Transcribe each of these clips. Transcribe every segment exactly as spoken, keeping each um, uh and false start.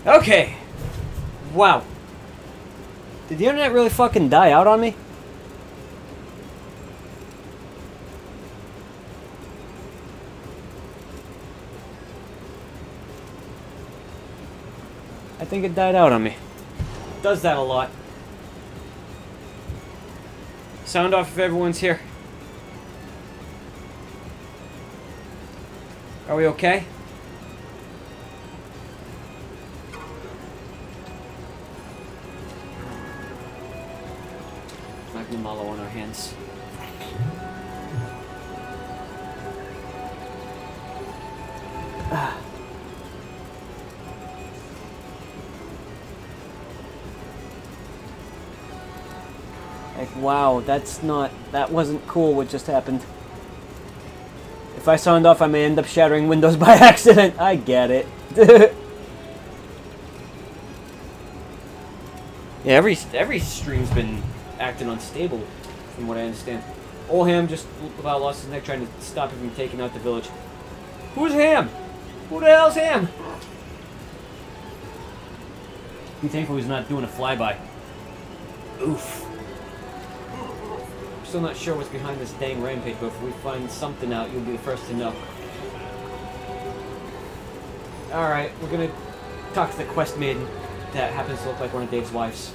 Okay. Wow. Did the internet really fucking die out on me? I think it died out on me. It does that a lot. Sound off if everyone's here. Are we okay? Magnum Malo on our hands. Ah. Like, wow, that's not... That wasn't cool what just happened. If I sound off, I may end up shattering windows by accident. I get it. Yeah, every every stream's been acting unstable, from what I understand. Old Ham just about lost his neck trying to stop him from taking out the village. Who's Ham? Who the hell's Ham? Be thankful he's not doing a flyby. Oof. Still not sure what's behind this dang rampage, but if we find something out, you'll be the first to know. Alright, we're gonna talk to the quest maiden that happens to look like one of Dave's wives.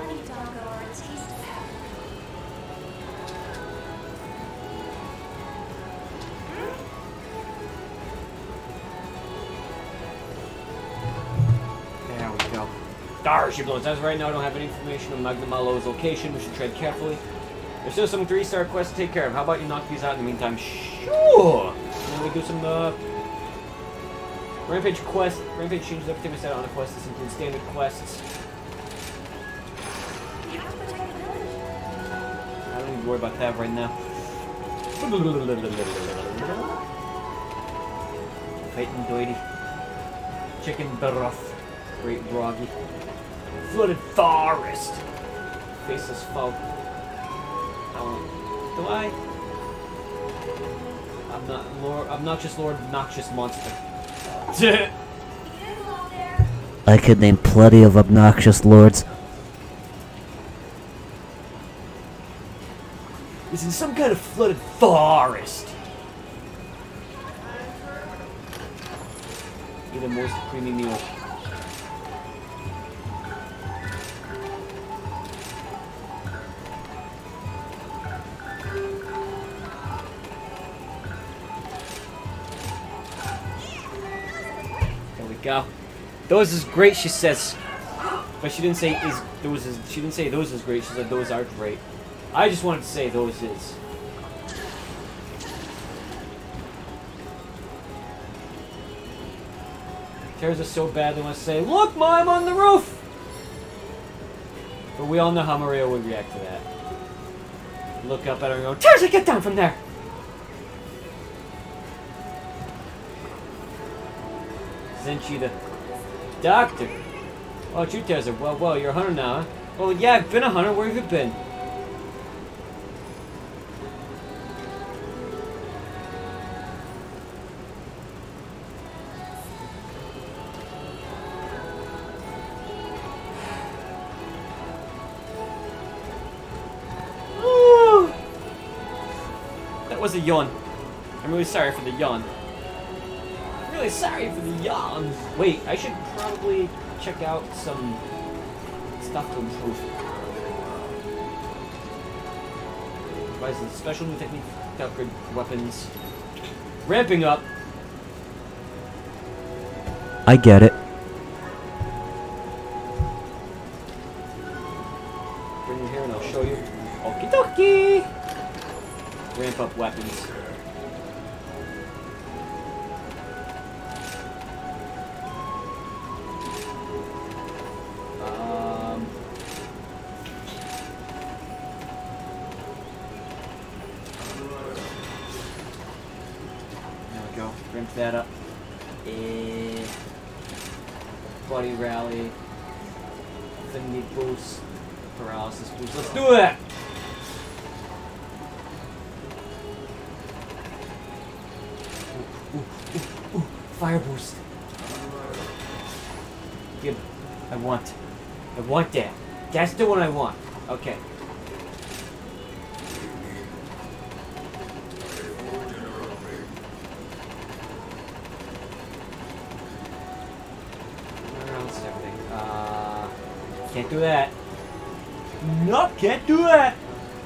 There we go. Darn, she blows. As of right now, I don't have any information on Magnum Malo's location. We should tread carefully. There's still some three-star quests to take care of. How about you knock these out in the meantime? Sure! And then we do some, uh... Rampage quest. Rampage changes everything we set on a quest. This includes standard quests. I don't need to worry about that right now. Fighting Doity. Chicken broth. Great groggy. Flooded forest. Faceless foe. Do I? I'm not Lord, obnoxious Lord, obnoxious monster. I could name plenty of obnoxious lords. It's in some kind of flooded forest. Eat a moist, creamy meal. Go. Those is great, she says. But she didn't say is those is she didn't say those is great, she said those are great. I just wanted to say those is. Tears are so bad they want to say, look, Mom, on the roof! But we all know how Maria would react to that. Look up at her and go, Terza, get down from there! Isn't she the doctor? Oh, it's you, Tezza. Well, well, you're a hunter now, huh? Well, yeah, I've been a hunter. Where have you been? Ooh. That was a yawn. I'm really sorry for the yawn. Really sorry for the yawn. Wait, I should probably check out some stuff to improve. Provides a special new technique to upgrade weapons. Ramping up. I get it. Bring you here and I'll show you. Okie dokie. Ramp up weapons. Ramp that up. Eh, body rally. Affinity boost. Paralysis boost. Let's do that! Ooh, ooh, ooh, ooh. Fire boost. Give I want. I want that. That's the one I want. Okay. Where else is everything? Uh, can't do that. Nope, can't do that.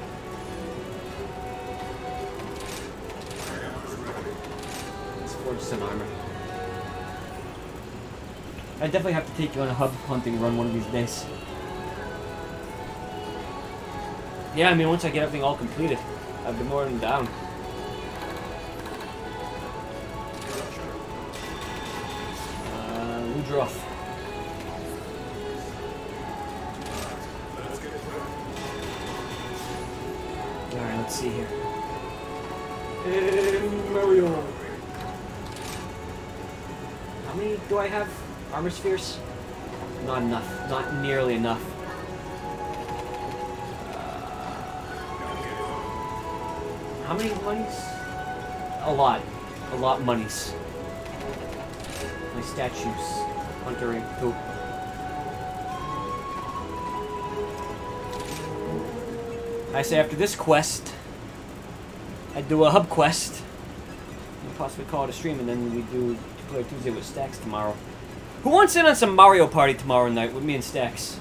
Let's forge some armor. I definitely have to take you on a hub hunting run one of these days. Yeah, I mean, once I get everything all completed, I've been more than down. Uh, Ludroth. Alright, let's see here. Hey, Mario. How many do I have? Armor spheres? Not enough. Not nearly enough. How many monies? A lot. A lot monies. My statues. Hunter and poop. I say after this quest, I do a hub quest. We'll possibly call it a stream, and then we do Player Tuesday with Stacks tomorrow. Who wants in on some Mario Party tomorrow night with me and Stacks?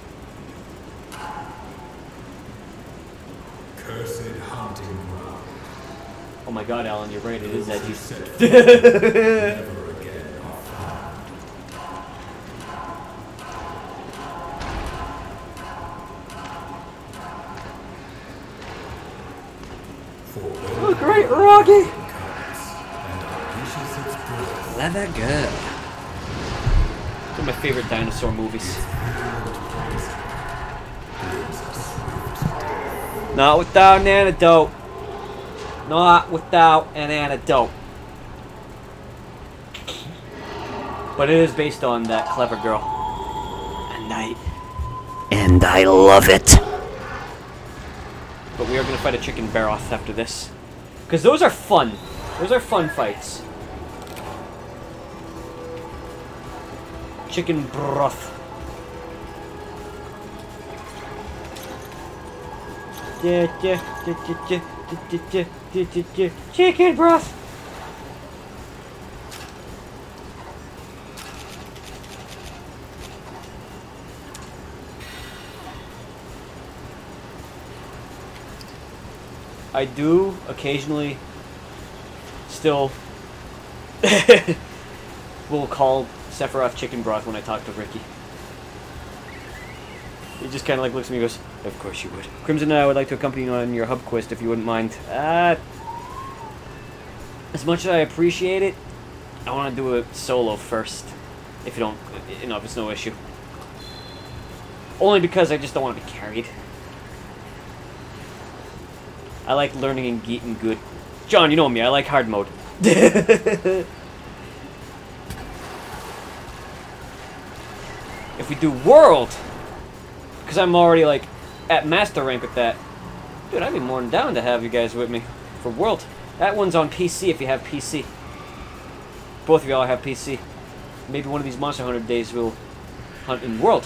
Cursed hunting ground. Oh my god, Alan, you're right, it is edgy. Never again are found. For Oh, great, Rocky! comes and unleashes its breath. Clever girl. One of my favorite dinosaur movies. Not without an antidote. Not without an antidote. But it is based on that clever girl. At night. And I love it. But we are going to fight a chicken Baroth after this. Because those are fun. Those are fun fights. Chicken broth. Chicken broth. I do occasionally still will call Sephiroth chicken broth when I talk to Ricky. He just kind of like looks at me and goes, "Of course you would." Crimson and I would like to accompany you on your hub quest if you wouldn't mind. Uh, as much as I appreciate it, I want to do it solo first. If you don't, you know, if it's no issue. Only because I just don't want to be carried. I like learning and getting good. John, you know me, I like hard mode. If we do world, because I'm already like at master rank with that, dude, I'd be more than down to have you guys with me for world. That one's on P C if you have P C. Both of y'all have P C. Maybe one of these Monster Hunter days we'll hunt in world.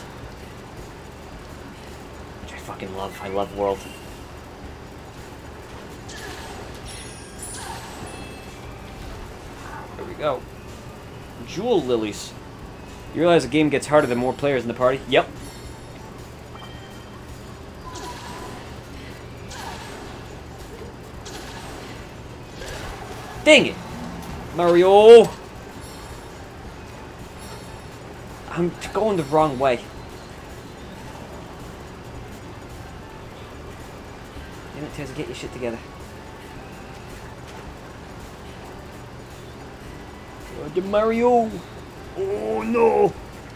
Which I fucking love. I love world. There we go. Jewel lilies. You realize the game gets harder the more players in the party? Yep. Dang it! Mario! I'm going the wrong way. Damn it, Tails, get your shit together. Oh, the Mario! Oh no!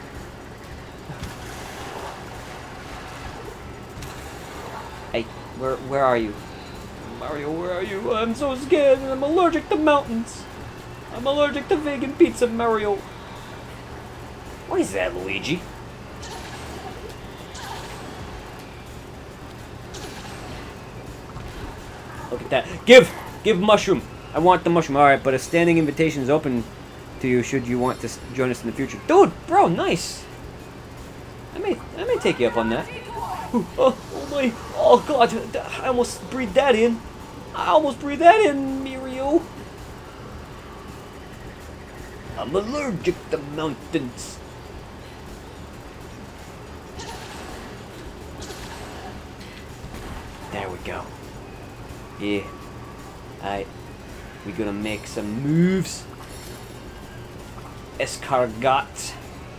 Hey, where where are you? Mario, where are you? I'm so scared and I'm allergic to mountains. I'm allergic to vegan pizza, Mario. What is that, Luigi? Look at that. Give! Give mushroom! I want the mushroom. Alright, but a standing invitation is open to you should you want to join us in the future. Dude, bro, nice! I may, I may take you up on that. Oh, oh my, oh god, I almost breathed that in. I almost breathed that in, Mirio. I'm allergic to mountains. There we go. Yeah. Alright. We're gonna make some moves. Escargot.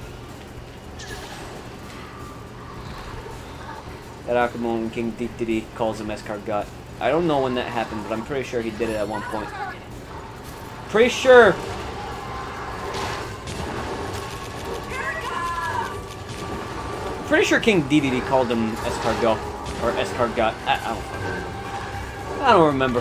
That Akamon King Dedede calls him Escargot. I don't know when that happened, but I'm pretty sure he did it at one point. Pretty sure! Pretty sure King Dedede called him Escargot. Or Escargot. I, I don't I don't remember.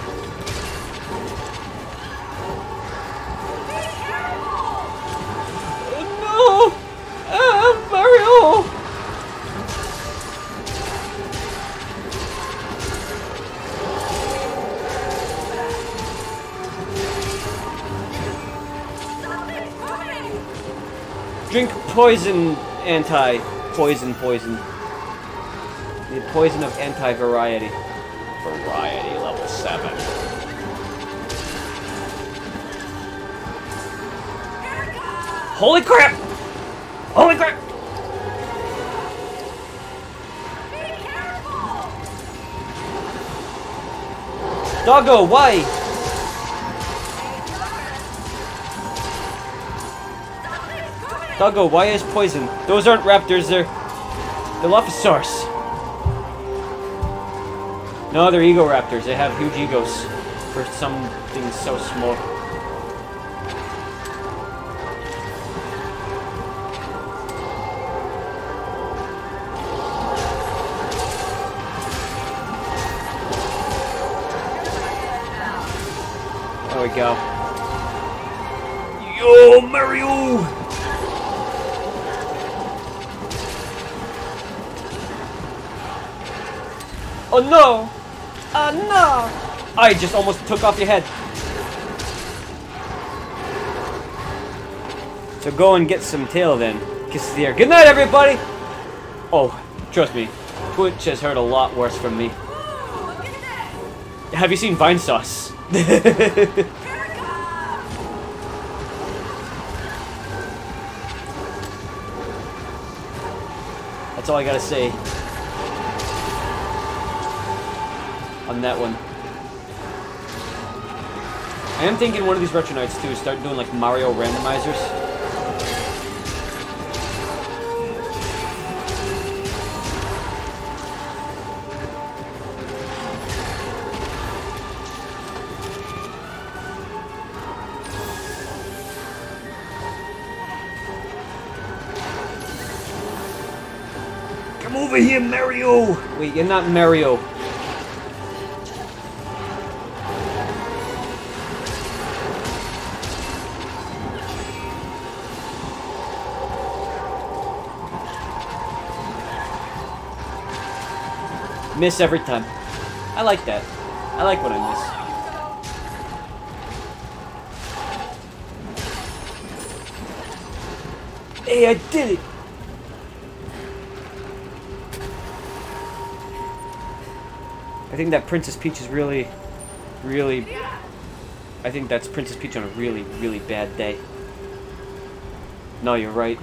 Oh no! Ah, Mario! Drink poison, anti-poison, poison. The poison of anti-variety. Variety level seven. Holy crap! Holy crap! Doggo, why? Doggo, why is poison? Those aren't raptors, they're... They're Lophosaurus. No, they're ego raptors. They have huge egos for something so small. There we go. Yo, Mario! Oh no! Oh no! I just almost took off your head. So go and get some tail then. Kiss the air. Good night, everybody! Oh, trust me. Twitch has heard a lot worse from me. Have you seen Vine Sauce? That's all I gotta say on that one. I am thinking one of these Retro Nights too, start doing like Mario randomizers. Come over here, Mario! Wait, you're not Mario. Miss every time. I like that. I like when I miss. Hey, I did it! I think that Princess Peach is really, really... I think that's Princess Peach on a really, really bad day. No, you're right.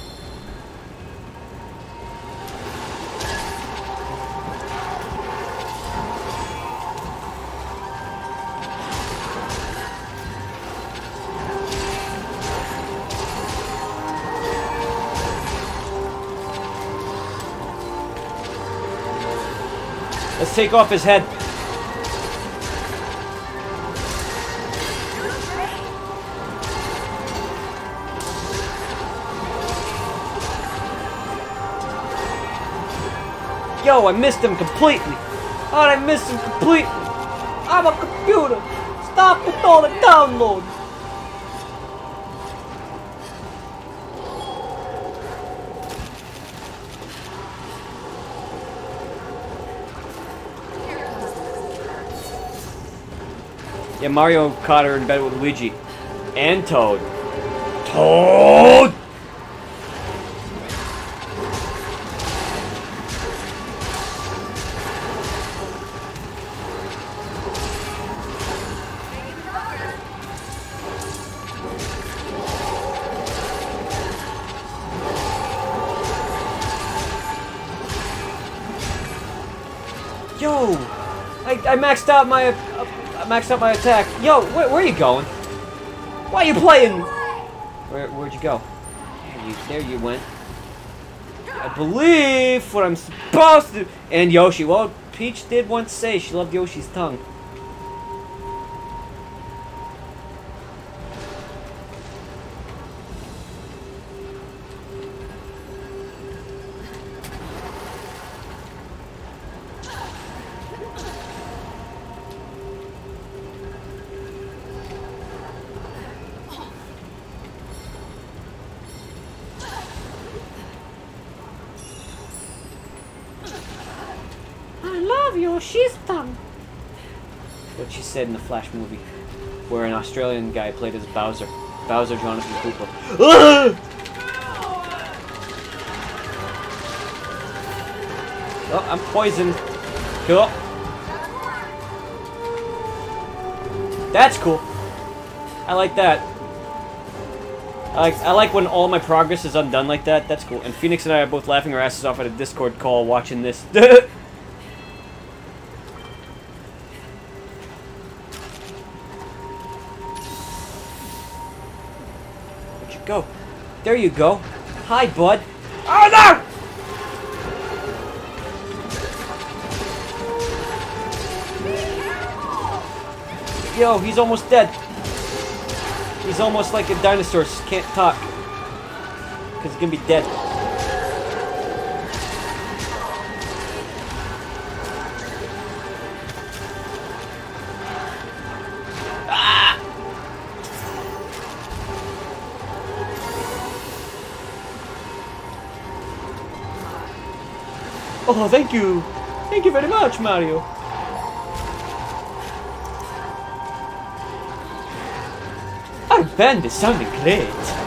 Let's take off his head. Yo, I missed him completely. How'd I miss him completely? I'm a computer. Stop with all the downloads. Yeah, Mario caught her in bed with Luigi. And Toad. Toad! Yo! I, I maxed out my uh, I maxed out my attack. Yo, where, where are you going? Why are you playing? Where where'd you go? There you, there you went. I believe what I'm supposed to. And Yoshi. Well, Peach did once say she loved Yoshi's tongue. Yoshi's tongue. What she said in the Flash movie, where an Australian guy played as Bowser. Bowser Jonathan Cooper. Oh, I'm poisoned. Cool. That's cool. I like that. I like, I like when all my progress is undone like that. That's cool. And Phoenix and I are both laughing our asses off at a Discord call watching this. Go. There you go. Hi, bud. Oh, no! Yo, he's almost dead. He's almost like a dinosaur. Can't talk. Because he's going to be dead. Oh, thank you! Thank you very much, Mario! Our band is sounding great!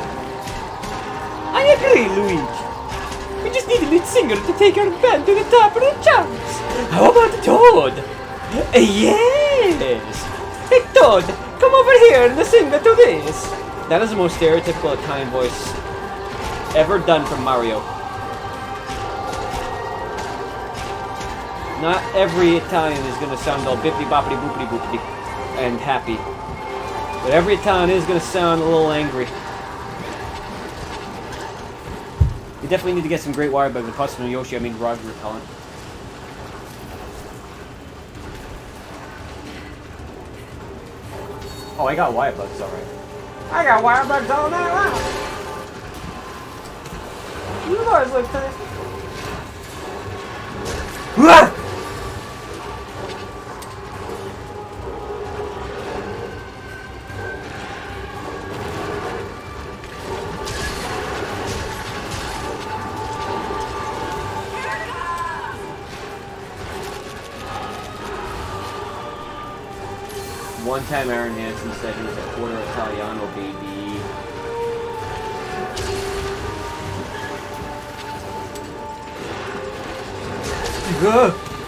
I agree, Luigi! We just need a lead singer to take our band to the top of the charts! How about Toad? Uh, yes! Hey, Toad! Come over here and sing to this! That is the most stereotypical Italian voice ever done from Mario. Not every Italian is going to sound all bippity boppity boopity boopity and happy. But every Italian is going to sound a little angry. You definitely need to get some great wire bugs. The custom Yoshi, I mean Roger repellent. Oh, I got wire bugs, alright. I got wire bugs all night long! You guys look tasty. One time Aaron Hansen said he was a quarter Italiano, baby. Ugh.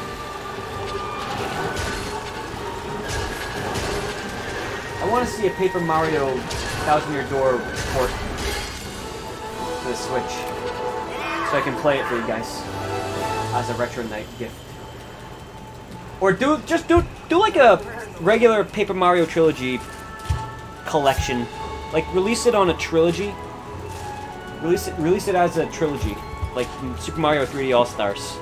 I want to see a Paper Mario Thousand Year Door port for the Switch, so I can play it for you guys as a retro night gift. Or do just do do like a regular Paper Mario Trilogy collection. Like release it on a trilogy. Release it release it as a trilogy. Like Super Mario three D All-Stars.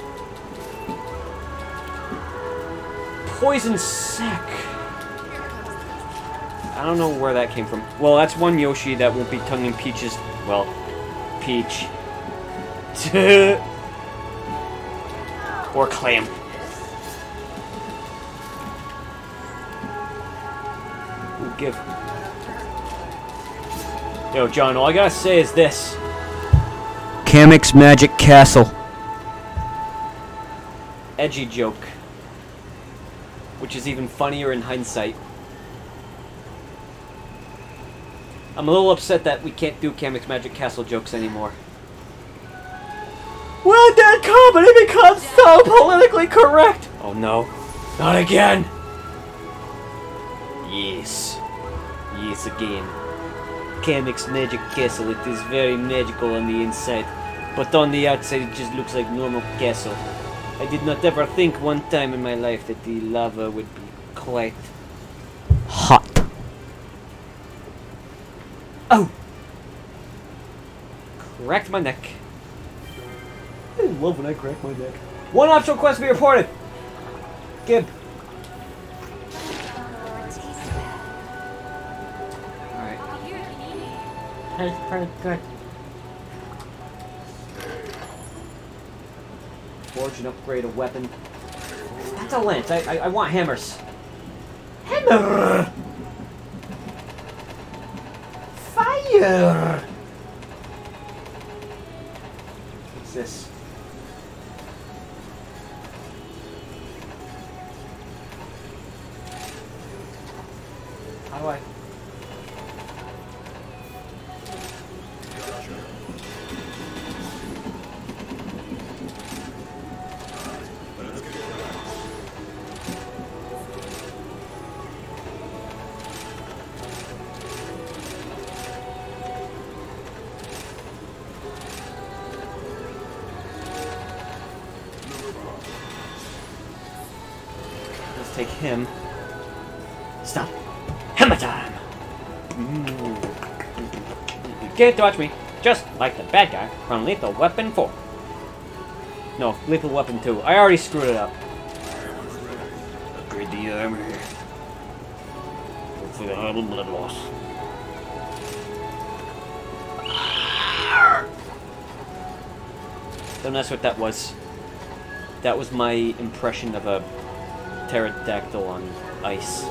Poison Sack. I don't know where that came from. Well, that's one Yoshi that won't be tonguing Peach's, well, Peach. Or Clam. Ooh, give. Yo, John, all I gotta say is this. Kamek's Magic Castle. Edgy joke. Which is even funnier in hindsight. I'm a little upset that we can't do Kamek's Magic Castle jokes anymore. When did comedy become so politically correct? Oh no. Not again! Yes. Yes again. Kamek's Magic Castle, it is very magical on the inside. But on the outside it just looks like normal castle. I did not ever think one time in my life that the lava would be quite Hot. Oh! Cracked my neck. I love when I crack my neck. One optional quest to be reported! Gib. Alright. That's pretty good. Forge and upgrade a weapon. That's a lance. I, I, I want hammers. Hammer! Fire! What's this? How do I... Let's take him. Stop. Hammer time! Mm. You can't touch me. Just like the bad guy from Lethal Weapon four. No, Lethal Weapon two. I already screwed it up. Upgrade the armor. For the horrible blood loss. Don't ask what that was. That was my impression of a pterodactyl on ice.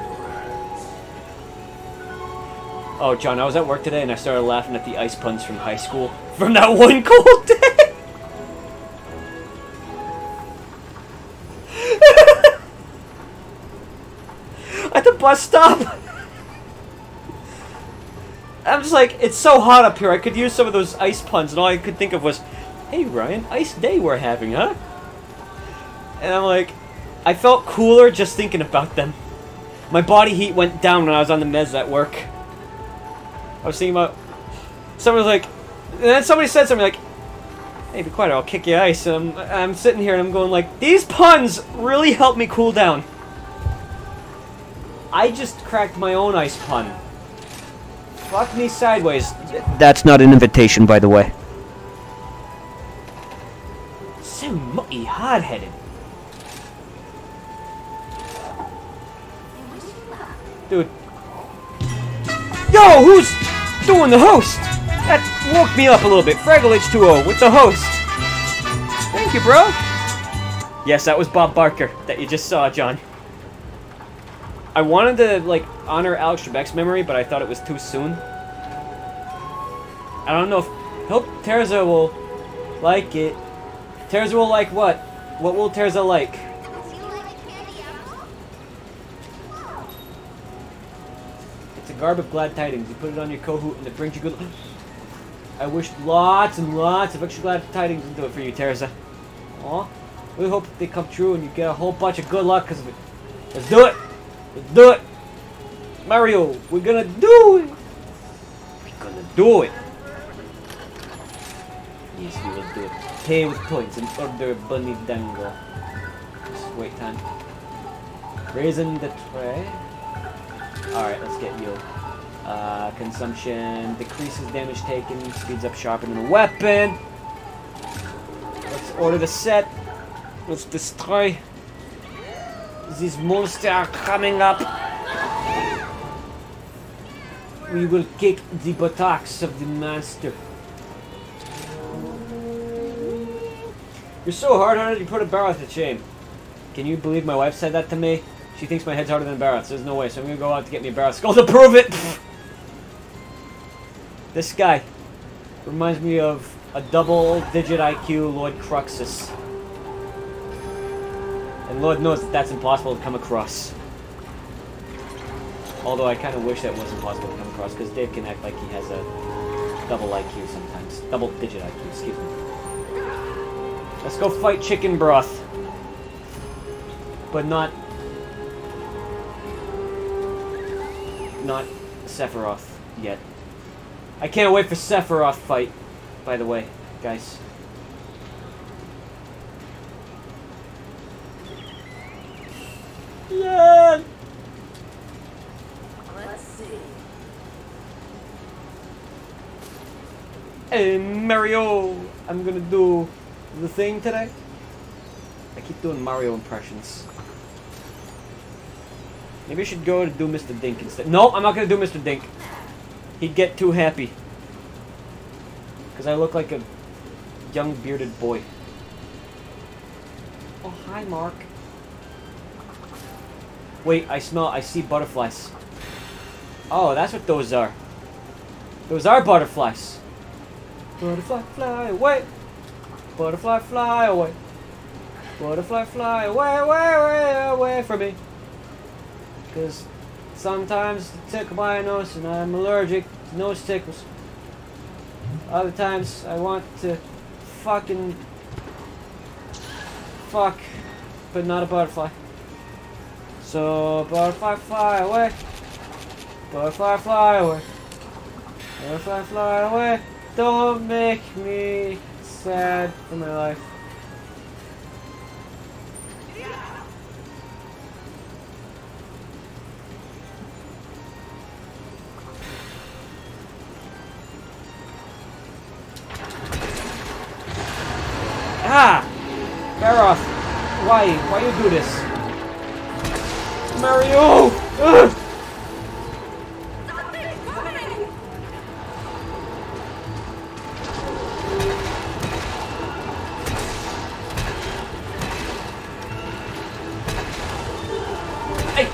Oh, John, I was at work today and I started laughing at the ice puns from high school. From that one cold day! At the bus stop! I'm just like, it's so hot up here, I could use some of those ice puns, and all I could think of was, hey Ryan, ice day we're having, huh? And I'm like, I felt cooler just thinking about them. My body heat went down when I was on the meds at work. I was thinking about... Someone was like... And then somebody said something like... Hey, be quiet, I'll kick you ice. And I'm, I'm sitting here and I'm going like... These puns really help me cool down. I just cracked my own ice pun. Fuck me sideways. That's not an invitation, by the way. So mucky hard-headed. Dude. Yo, who's doing the host? That woke me up a little bit. Fraggle H two O with the host. Thank you, bro. Yes, that was Bob Barker that you just saw, John. I wanted to, like, honor Alex Trebek's memory, but I thought it was too soon. I don't know if... Hope Terza will like it. Terza will like what? What will Terza like? It's a garb of glad tidings. You put it on your Kahoot and it brings you good... I wish lots and lots of extra glad tidings into it for you, Terza. Aw. We hope they come true and you get a whole bunch of good luck because of it. Let's do it! Let's do it! Mario, we're gonna do it! We're gonna do it! Yes, we will do it. Pay with points and order bunny dango. Just wait time. Raising the tray. Alright, let's get you. Uh, consumption decreases damage taken, speeds up sharpening the weapon. Let's order the set. Let's destroy. These monsters are coming up. We will kick the buttocks of the master. You're so hard-hearted you put a Barroth to shame. Can you believe my wife said that to me? She thinks my head's harder than Barroth's. There's no way, so I'm gonna go out to get me a Barroth skull to prove it! This guy reminds me of a double-digit I Q Lord Cruxus. And Lord knows that that's impossible to come across. Although I kind of wish that was impossible to come across, because Dave can act like he has a double I Q sometimes. Double-digit I Q, excuse me. Let's go fight Chicken Broth. But not... Not Sephiroth yet. I can't wait for Sephiroth fight, by the way, guys. Hey Mario, I'm gonna do the thing today. I keep doing Mario impressions. Maybe I should go to do Mister Dink instead. No, I'm not gonna do Mister Dink. He'd get too happy. Because I look like a young bearded boy. Oh, hi, Mark. Wait, I smell, I see butterflies. Oh, that's what those are. Those are butterflies. Butterfly, fly away. Butterfly, fly away. Butterfly, fly away, away, away, away from me. Because sometimes they tickle my nose and I'm allergic to nose tickles. Other times I want to fucking fuck, but not a butterfly. So butterfly fly away, butterfly fly away, butterfly fly away. Don't make me sad for my life. Ah! Barroth! Why? Why you do this? Mario! Ugh! Hey!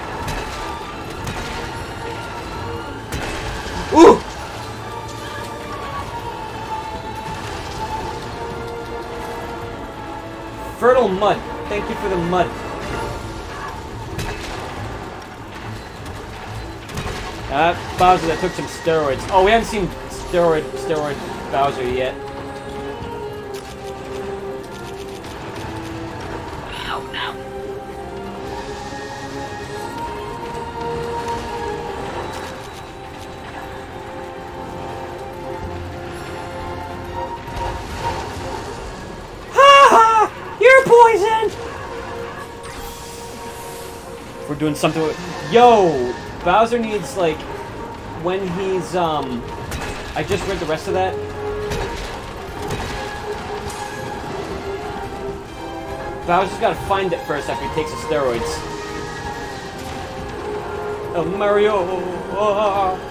Ooh! Fertile mud. Thank you for the mud. Uh, Bowser that took some steroids. Oh, we haven't seen steroid steroid Bowser yet. Ow, ow. Poison! We're doing something with... Yo! Bowser needs, like... When he's, um... I just read the rest of that. Bowser's gotta find it first after he takes the steroids. Oh, Mario! Oh.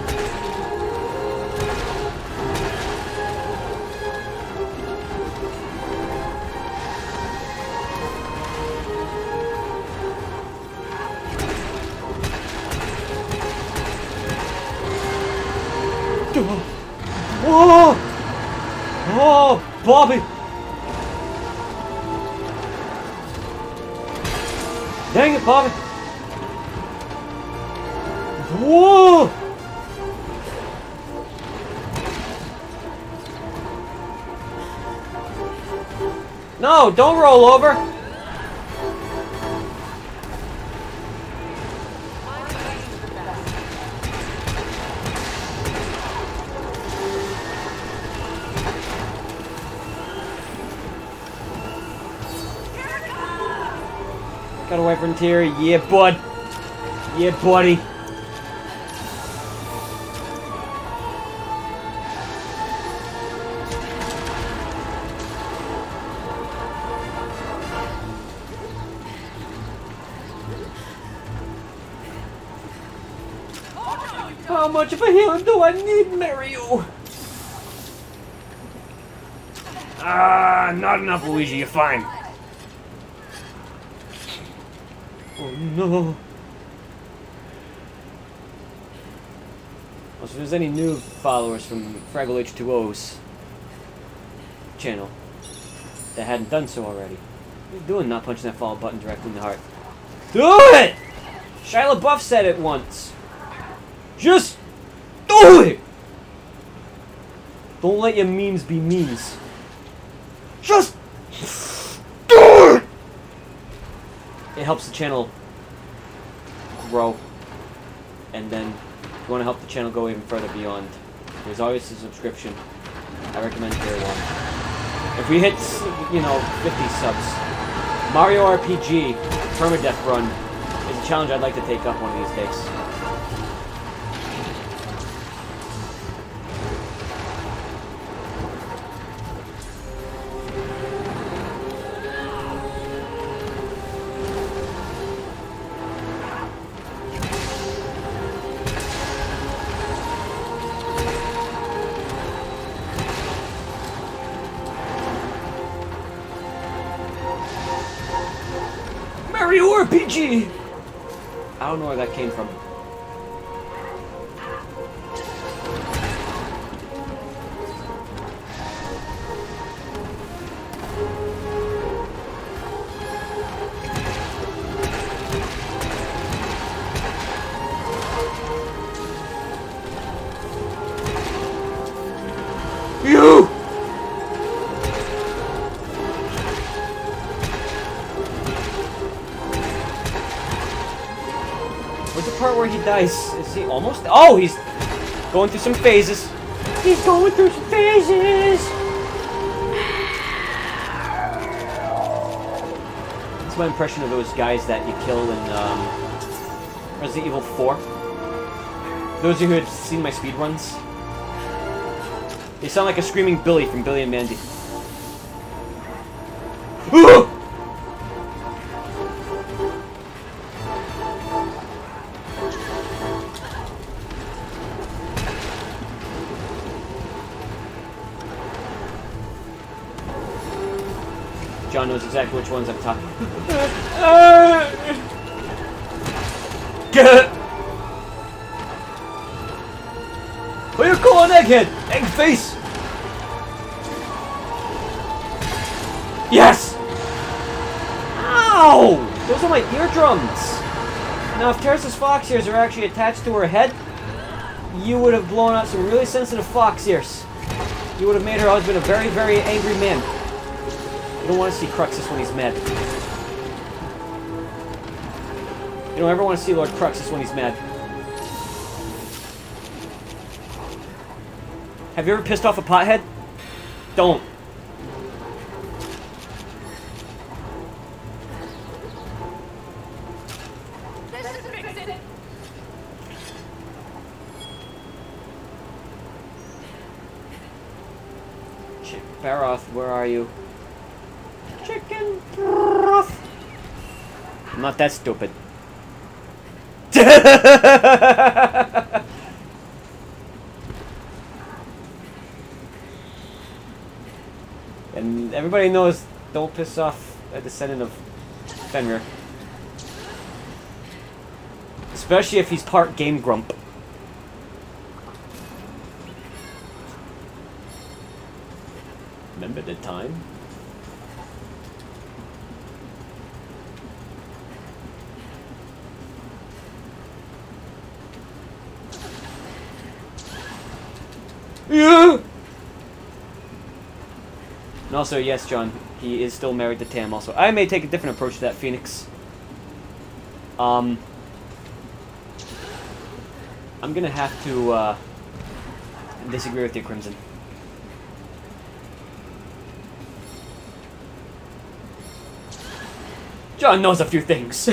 Whoa! Oh, Bobby! Dang it, Bobby! Whoa! No, don't roll over! Got a Wyvern Tear, yeah, bud. Yeah, buddy. How much of a healing do I need, Mario? Ah, not enough, Luigi. You're fine. Oh no. Well, so if there's any new followers from Fraggle H two O's channel that hadn't done so already, what are you doing not punching that follow button directly in the heart? Do it! Shia LaBeouf said it once. Just do it! Don't let your memes be memes. Just do it! It helps the channel grow. And then if you want to help the channel go even further beyond, there's always a subscription. I recommend tier one. If we hit, you know, fifty subs, Mario R P G Permadeath Run is a challenge I'd like to take up one of these days. R P G! I don't know where that came from. You! Where's the part where he dies? Is he almost? Oh, he's going through some phases. He's going through some phases! That's my impression of those guys that you kill in um, Resident Evil four. Those of you who had seen my speedruns. They sound like a screaming Billy from Billy and Mandy. Ooh! John knows exactly which ones I'm talking about. Get it! What are you calling egghead? Egg face! Yes! Ow! Those are my eardrums! Now if Teresa's fox ears are actually attached to her head, you would have blown out some really sensitive fox ears. You would have made her husband a very, very angry man. You don't want to see Cruxus when he's mad. You don't ever want to see Lord Cruxus when he's mad. Have you ever pissed off a pothead? Don't. Chick Baroth, where are you? Chicken broth. I'm not that stupid. And everybody knows, don't piss off a descendant of Fenrir. Especially if he's part Game Grump. Remember the time? Yeah! And also, yes, John, he is still married to Tam also. I may take a different approach to that, Phoenix. Um... I'm gonna have to, uh... disagree with you, Crimson. John knows a few things.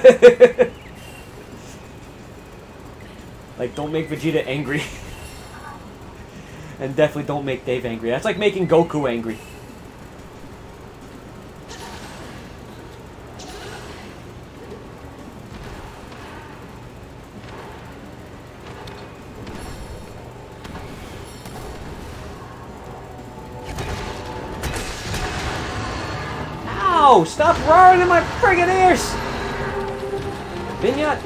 Like, don't make Vegeta angry. And definitely don't make Dave angry. That's like making Goku angry. Ow! Stop roaring in my friggin' ears! Vignette!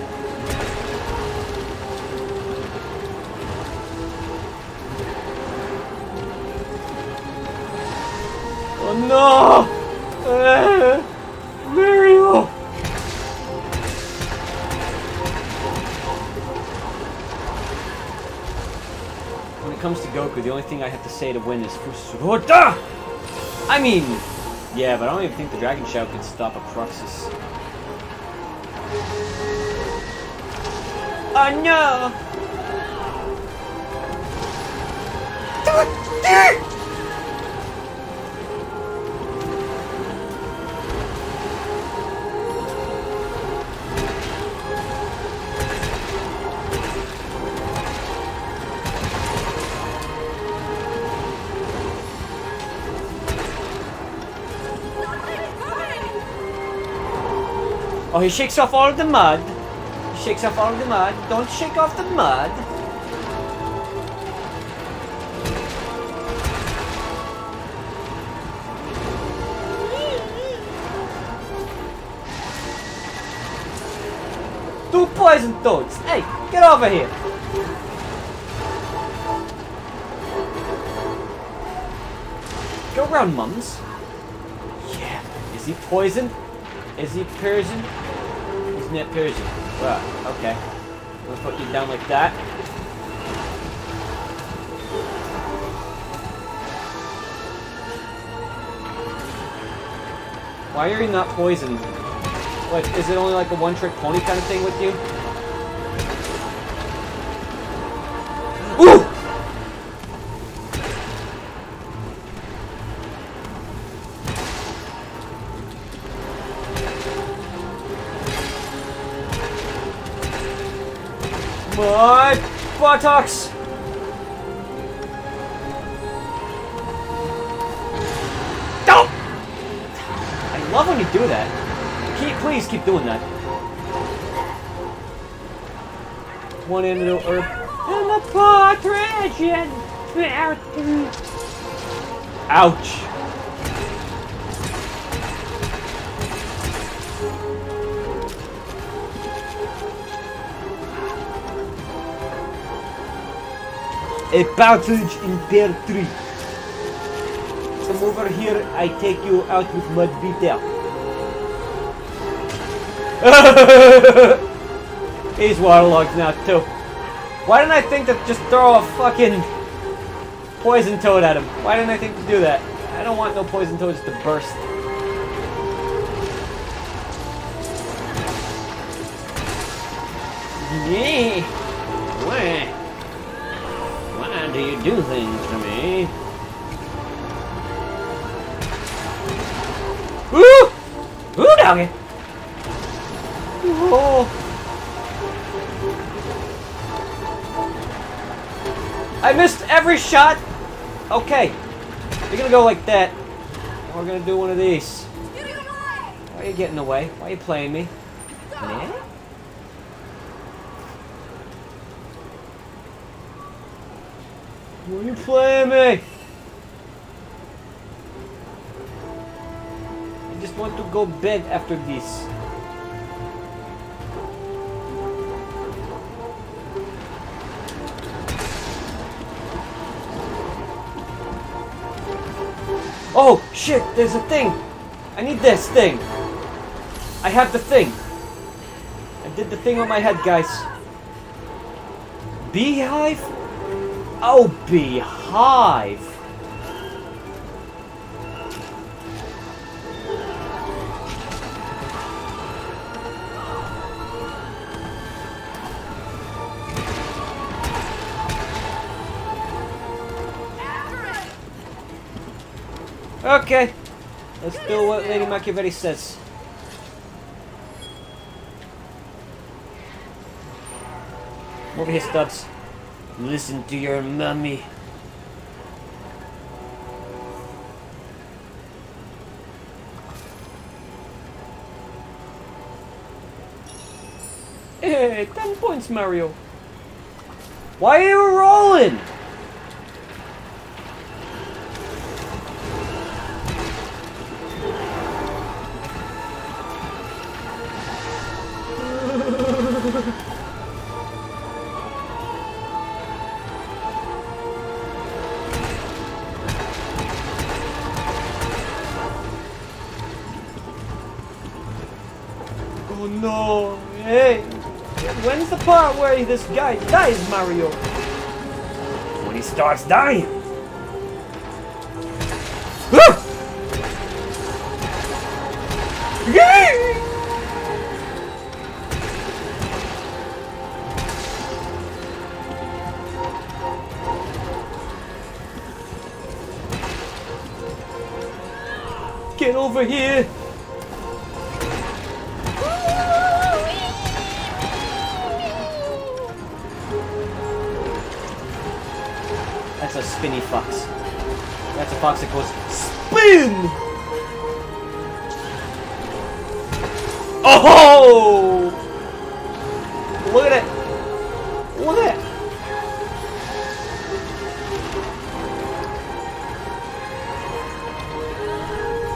Oh no! Uh, Mario! When it comes to Goku, the only thing I have to say to win is Fusuroda! I mean, yeah, but I don't even think the Dragon Shout could stop a Cruxus. Oh no! Oh, he shakes off all of the mud. He shakes off all of the mud. Don't shake off the mud. Two poison toads! Hey, get over here! Go around, mums. Yeah. Is he poison? Is he Persian? He's not Persian. Well, okay. I'm gonna put you down like that. Why are you not poisoned? Like, is it only like a one-trick pony kind of thing with you? Ooh! My buttocks! Don't! I love when you do that. Keep, please keep doing that. One antidote herb. And the partridge and ouch! A partridge in pair three. Come over here, I take you out with mud beater. He's waterlogged now too. Why didn't I think to just throw a fucking poison toad at him? Why didn't I think to do that? I don't want no poison toads to burst. Yeah. Why? Why do you do things to me? Ooh! Ooh, doggy! Oh! I missed every shot! Okay. You're gonna go like that. And we're gonna do one of these. Why are you getting away? Why are you playing me? Yeah? Why are you playing me? I just want to go bed after this. Oh, shit, there's a thing. I need this thing. I have the thing. I did the thing on my head, guys. Beehive? Oh, beehive. Okay, let's do what Lady Machiavelli says. Over here, Stubbs. Listen to your mummy. Hey, ten points, Mario. Why are you rolling? Oh no! Hey! When's the part where this guy dies, Mario? When he starts dying! Ah! Get over here! That's a spinny fox. That's a fox that goes spin! Oh! Look at it! Look at it!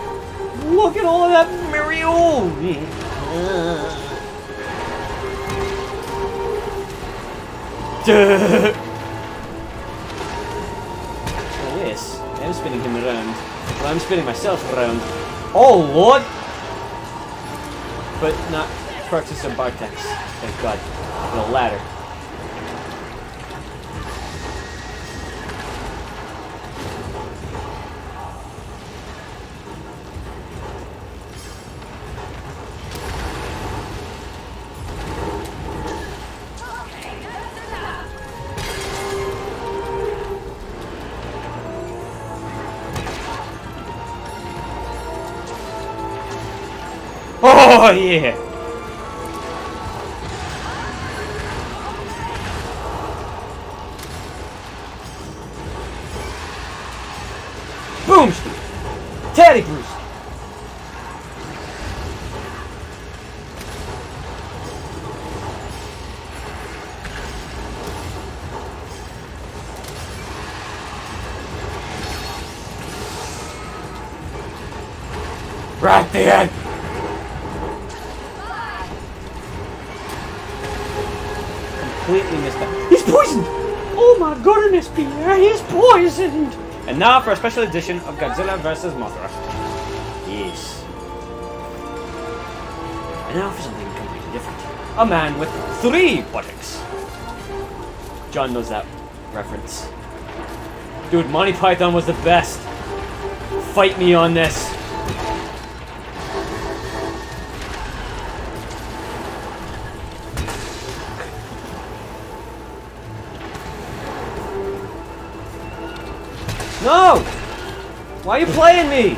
Look at all of that Mario! Duh. Oh, yes. I'm spinning him around. Well, I'm spinning myself around. Oh, Lord! But not Praxis or Bartex. Thank God. The ladder. Oh, yeah! Boom! Teddy Bruce! Right there! Completely missed that. He's poisoned! Oh my goodness, Pierre, he's poisoned! And now for a special edition of Godzilla versus. Mothra. Yes. And now for something completely different. A man with three buttocks. John knows that reference. Dude, Monty Python was the best. Fight me on this. No! Why are you playing me?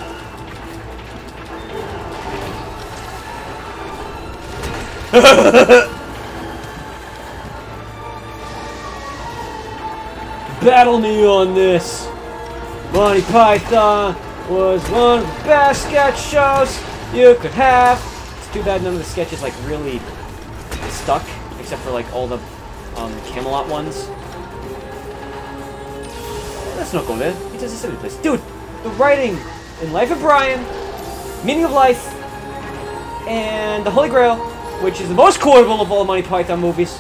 Battle me on this. Monty Python was one of the best sketch shows you could have. It's too bad none of the sketches like really stuck, except for like all the um, Camelot ones. Let's not go there. It's just a silly place. Dude, the writing in Life of Brian, Meaning of Life, and The Holy Grail, which is the most quotable of all Monty Python movies,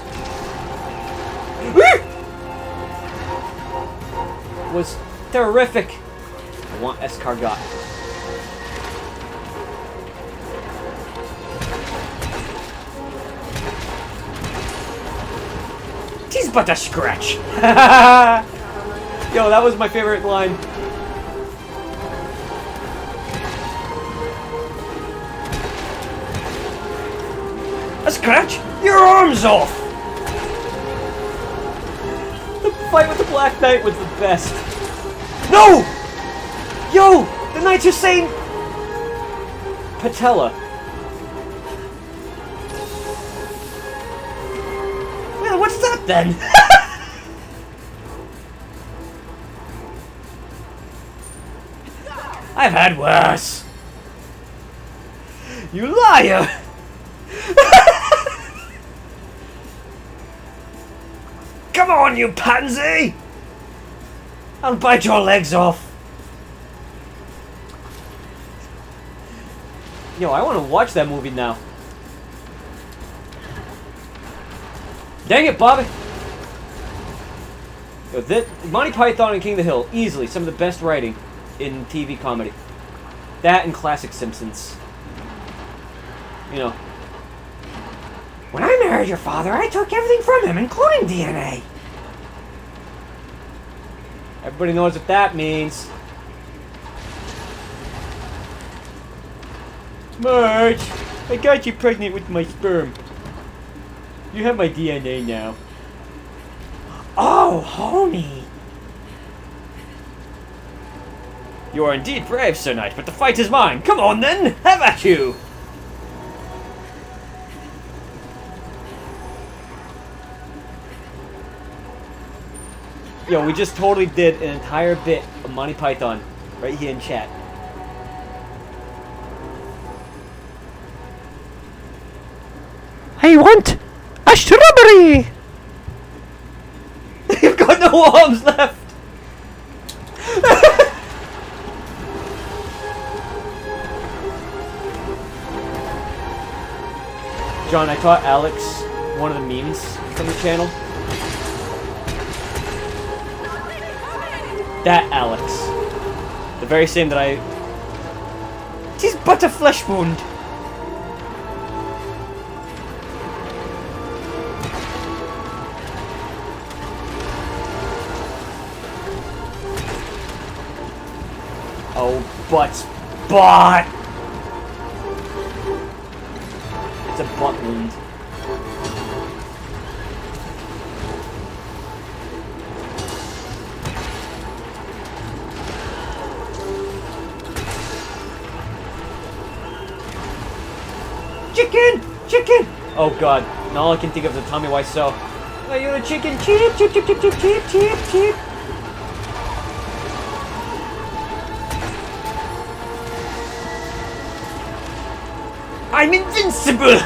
was terrific. I want Escargot. Tis but a scratch. Yo, that was my favorite line. A scratch? Your arm's off! The fight with the Black Knight was the best. No! Yo! The Knights are saying Patella. Well, what's that then? I've had worse. You liar! Come on, you pansy! I'll bite your legs off. Yo, I want to watch that movie now. Dang it, Bobby! Yo, this, Monty Python and King of the Hill, easily some of the best writing in T V comedy. That and classic Simpsons. You know. When I married your father, I took everything from him, including D N A. Everybody knows what that means. Marge, I got you pregnant with my sperm. You have my D N A now. Oh, homie. You are indeed brave, Sir Knight, but the fight is mine. Come on, then. Have at you. Yo, we just totally did an entire bit of Monty Python right here in chat. I want a strawberry! You've got no arms left! John, I taught Alex one of the memes from the channel. That Alex. The very same that I... Tis but a flesh wound. Oh, but... But! It's a butt wound. Chicken! Chicken! Oh god. Now all I can think of is a Tommy Wiseau. Are you a chicken? Cheep, cheep, cheep, cheep, cheep, cheep, cheep, cheep. I'm invincible!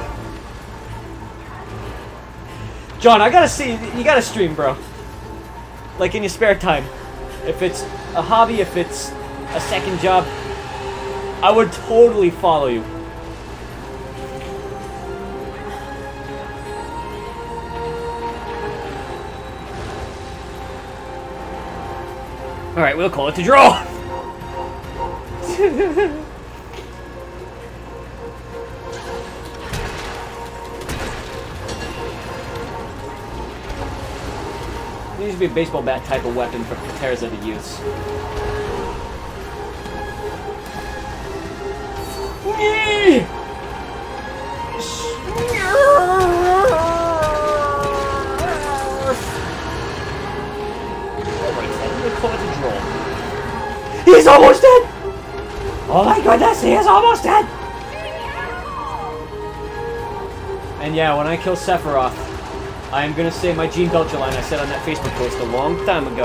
John, I gotta see, you gotta stream, bro. Like in your spare time. If it's a hobby, if it's a second job, I would totally follow you. Alright, we'll call it a draw! There needs to be a baseball bat type of weapon for Terza to use. He's almost dead! Oh my goodness, he is almost dead! And yeah, when I kill Sephiroth, I am gonna say my Gene Belcher line I said on that Facebook post a long time ago.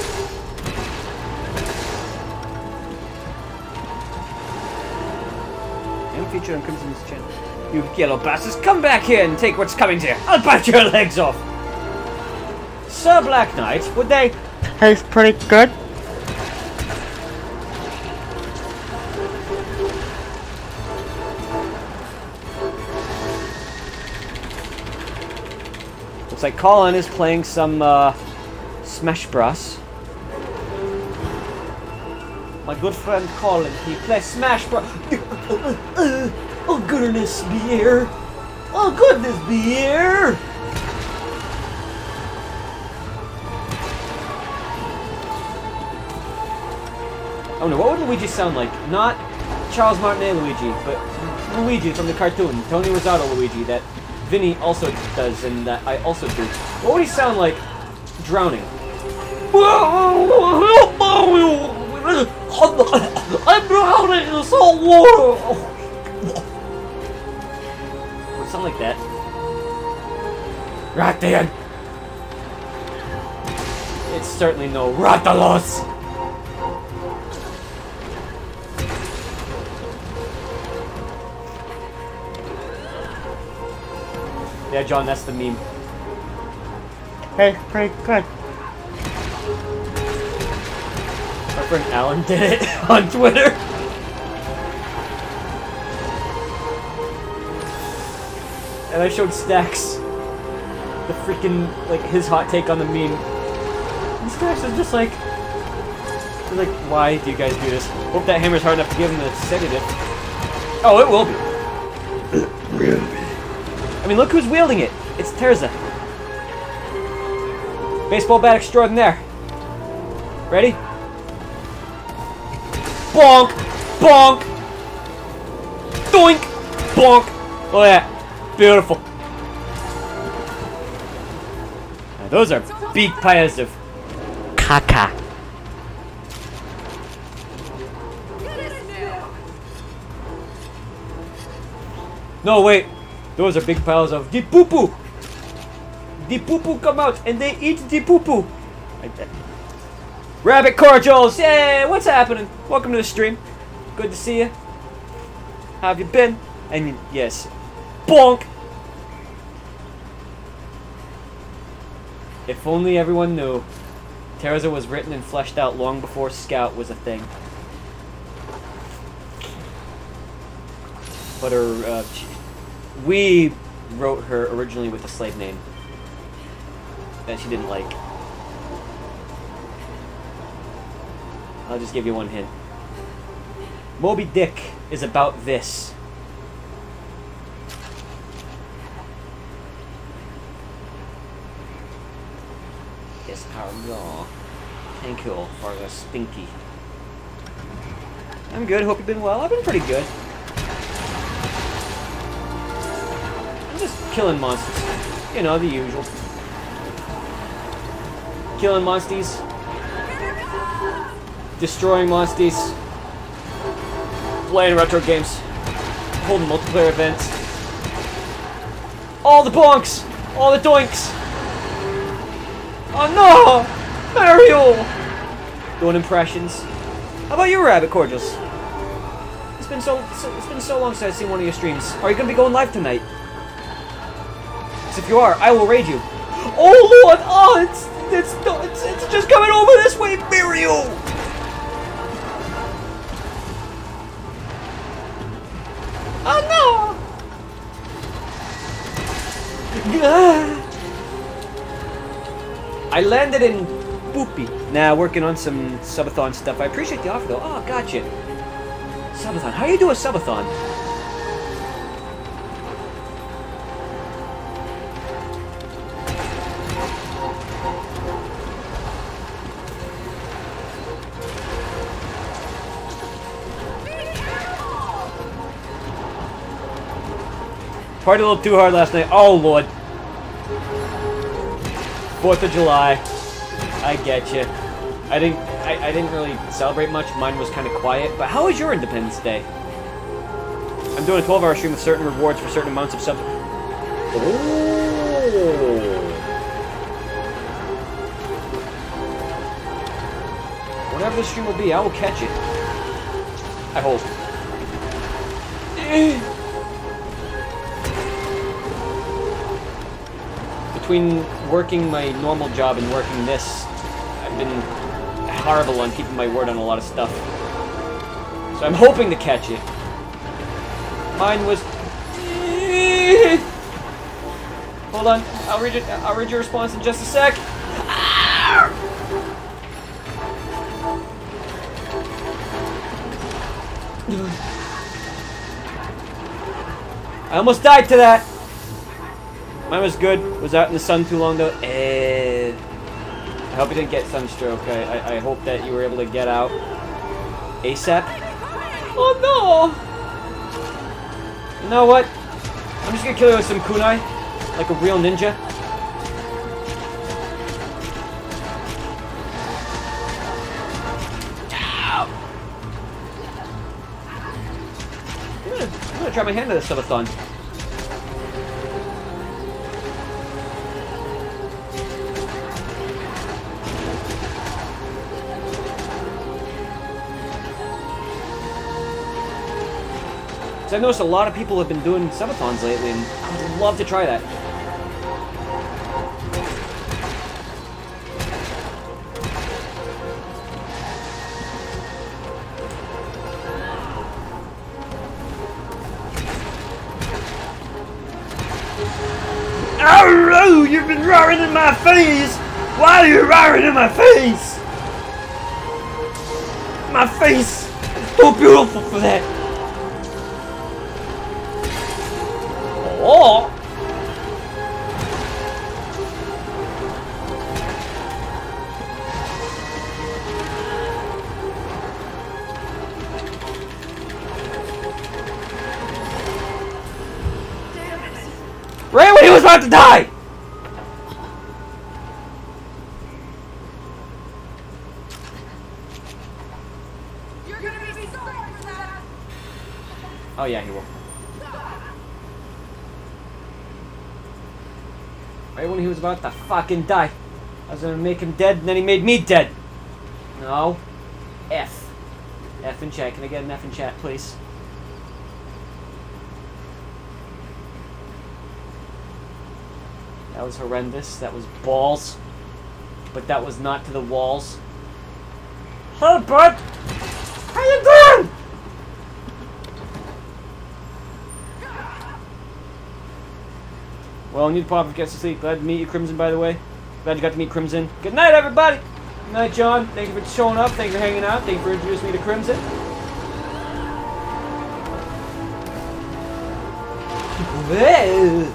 And feature on Crimson's channel. You yellow bastards, come back here and take what's coming to you. I'll bite your legs off! Sir Black Knight, would they... Tastes pretty good. Looks like Colin is playing some uh, Smash Bros. My good friend Colin, he plays Smash Bros. Oh goodness, beer! Oh goodness, beer! Oh no, what would Luigi sound like? Not Charles Martinet Luigi, but Luigi from the cartoon, Tony Rosato Luigi, that Vinny also does and that I also do. What would he sound like drowning? I'm drowning in the salt water! Would it sound like that? Ratian! It's certainly no Ratalos! Yeah, John, that's the meme. Hey, pretty good. My friend Alan did it on Twitter. And I showed Stacks the freaking, like, his hot take on the meme. And Stacks is just like, he's like, why do you guys do this? Hope that hammer's hard enough to give him the sedative. Oh, it will be. It will be. I mean, look who's wielding it. It's Terza. Baseball bat extraordinaire. Ready? Bonk! Bonk! Doink! Bonk! Look at that. Beautiful. Now, those are big piles of Caca. No, wait. Those are big piles of the poo-poo. The poo-poo come out and they eat the poo-poo. Like that. Rabbit cordials. Yay, what's happening? Welcome to the stream. Good to see you. How have you been? And yes, bonk. If only everyone knew. Terza was written and fleshed out long before Scout was a thing. But her, uh, she, we wrote her originally with a slave name that she didn't like. I'll just give you one hint. Moby Dick is about this. Yes, cargo. Thank you for the stinky. I'm good. Hope you've been well. I've been pretty good. I'm just killing monsters. You know, the usual. Killing monsters. Destroying monsters. Playing retro games. Holding multiplayer events. All the bonks! All the doinks! Oh no! Mario! Doing impressions. How about you, Rabbit Cordials? It's been so, so it's been so long since I've seen one of your streams. Are you gonna be going live tonight? Because if you are, I will raid you. Oh Lord! Oh, it's it's it's, it's just coming over this way, Mario! Oh no! I landed in Boopy. Now working on some subathon stuff. I appreciate the offer though. Oh, gotcha. Subathon. How do you do a subathon? Partied a little too hard last night. Oh Lord. Fourth of July. I get you. I didn't. I, I didn't really celebrate much. Mine was kind of quiet. But how was your Independence Day? I'm doing a twelve hour stream with certain rewards for certain amounts of sub. Oh. Whatever the stream will be, I will catch it. I hope. Between working my normal job and working this, I've been horrible on keeping my word on a lot of stuff. So I'm hoping to catch it. Mine was... Hold on, I'll read it. I'll read your response in just a sec. I almost died to that. Mine was good. Was out in the sun too long though. Eh. I hope you didn't get sunstroke. I, I I hope that you were able to get out ASAP. Oh no! You know what? I'm just gonna kill you with some kunai, like a real ninja. I'm gonna, I'm gonna try my hand at this subathon. I've noticed a lot of people have been doing subathons lately, and I would love to try that. Oh, you've been roaring in my face! Why are you roaring in my face? My face is too beautiful for that. Oh! Right when he was about to die! You're gonna be sorry for that! Oh yeah, he will. Right when he was about to fucking die. I was gonna make him dead, and then he made me dead. No. F. F in chat. Can I get an F in chat, please? That was horrendous. That was balls. But that was not to the walls. Hey, bud! How you doing? Well, I need to pop and get to sleep. Glad to meet you, Crimson, by the way. Glad you got to meet Crimson. Good night, everybody! Night, John. Thank you for showing up. Thank you for hanging out. Thank you for introducing me to Crimson. Whoa.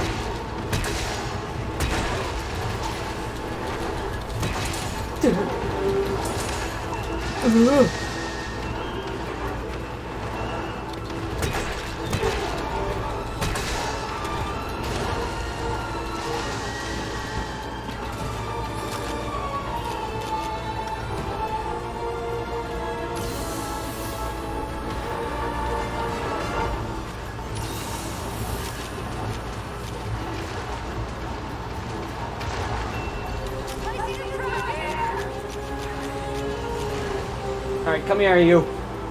Alright, come here, you.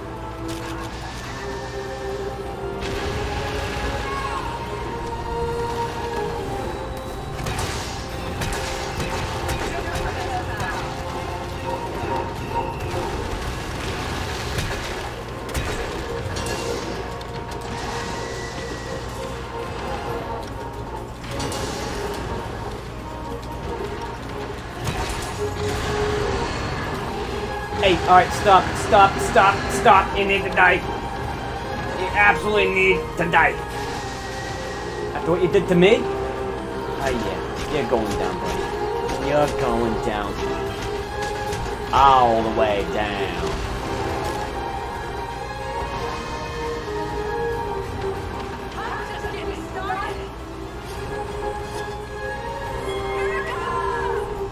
Hey, alright, stop, stop, stop, stop. You need to die. You absolutely need to die. After what you did to me? Oh yeah, you're going down, buddy. You're going down. All the way down. I'm just getting started. Here it comes.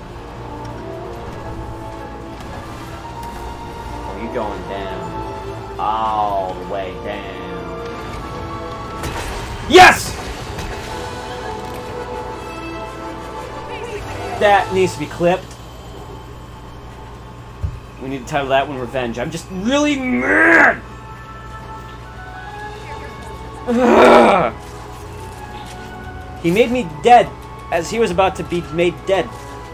Oh, you're going down. All the way down. Yes! That needs to be clipped. We need to title that one Revenge. I'm just really mad! Ugh. He made me dead as he was about to be made dead.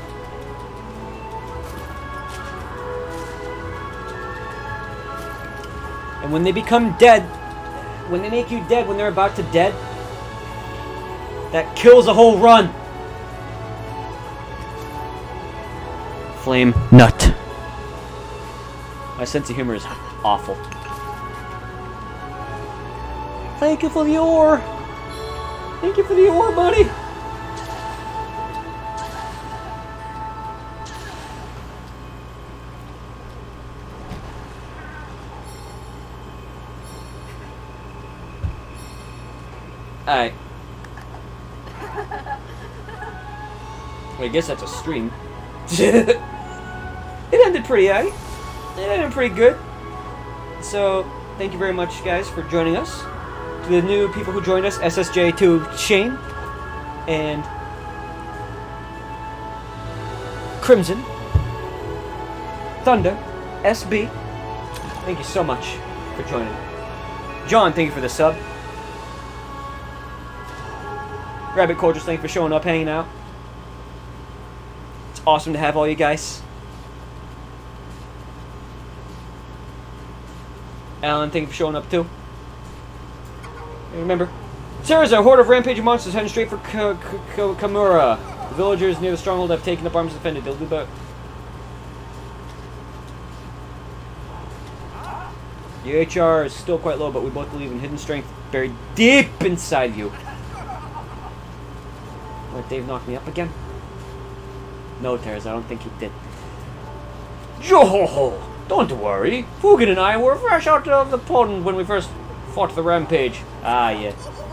And when they become dead, when they make you dead when they're about to dead, that kills a whole run. Flame nut. My sense of humor is awful. Thank you for the ore. Thank you for the ore, buddy. Alright. Well, I guess that's a stream. It ended pretty alright. It ended pretty good. So, thank you very much, guys, for joining us. To the new people who joined us, S S J two Shane, and Crimson, Thunder, S B. Thank you so much for joining. John, thank you for the sub. Rabbit Cordials, thank you for showing up, hanging out. It's awesome to have all you guys. Alan, thank you for showing up too. And remember, Sarah's a horde of rampaging monsters heading straight for K K K Kamura. The villagers near the stronghold have taken up arms and defended. They'll do better. Your H R is still quite low, but we both believe in hidden strength buried deep inside you. What, Dave knocked me up again? No, Teres, I don't think he did. Yo-ho-ho! Don't worry. Fugan and I were fresh out of the pond when we first fought the rampage. Ah, yes.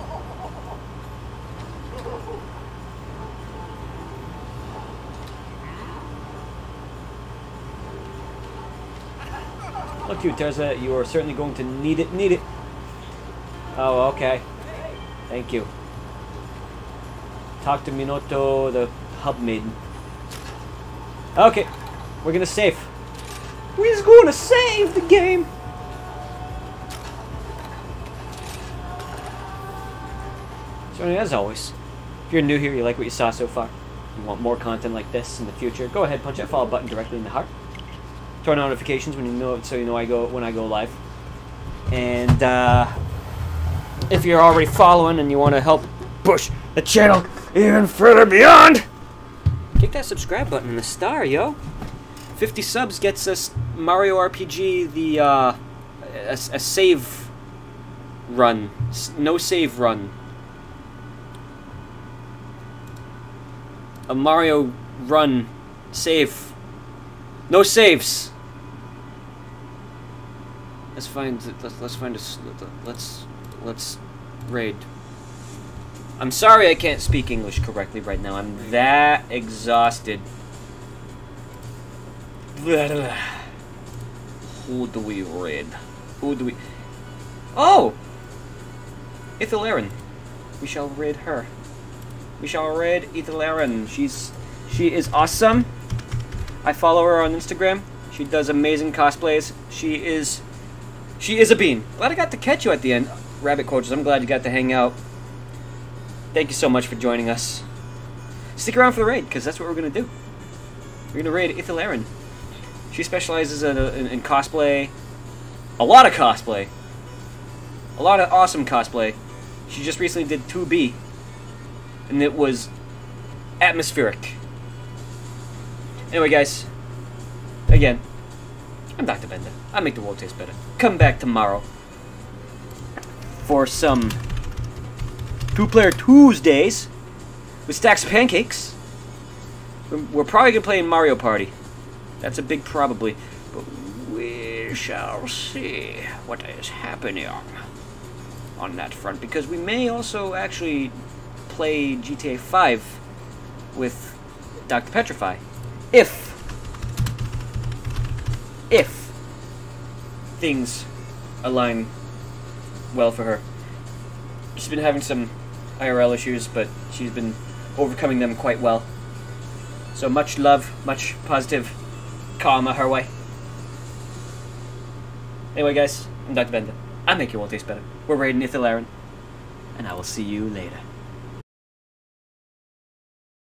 Look, you, Terza, you are certainly going to need it, need it. Oh, okay. Thank you. Talk to Minoto, the hub maiden. Okay, we're gonna save. We're just gonna save the game. So, as always, if you're new here, you like what you saw so far, you want more content like this in the future, go ahead, punch that follow button directly in the heart. Turn on notifications when you know, so you know I go when I go live. And uh, if you're already following and you want to help push the channel even further beyond, kick that subscribe button and the star, yo. fifty subs gets us Mario R P G, the, uh, a, a save run. S no save run. A Mario run. Save. No saves. Let's find, let's, let's find a, let's, let's raid. I'm sorry I can't speak English correctly right now. I'm that exhausted. Who do we raid? Who do we... Oh! Ithilaren. We shall raid her. We shall raid Ithilaren. She's... She is awesome. I follow her on Instagram. She does amazing cosplays. She is... She is a bean. Glad I got to catch you at the end, Rabbit Coaches. I'm glad you got to hang out. Thank you so much for joining us. Stick around for the raid, because that's what we're going to do. We're going to raid Ithilaren. She specializes in, in, in cosplay. A lot of cosplay. A lot of awesome cosplay. She just recently did two B. And it was atmospheric. Anyway, guys. Again, I'm Doctor Bender. I make the world taste better. Come back tomorrow for some two-player Tuesdays with stacks of pancakes. We're probably going to play in Mario Party. That's a big probably. But we shall see what is happening on that front. Because we may also actually play G T A five with Doctor Petrify. If. If things align well for her. She's been having some I R L issues, but she's been overcoming them quite well. So much love, much positive karma her way. Anyway, guys, I'm Doctor Bender. I make your world taste better. We're raiding Ithilaren, and I will see you later.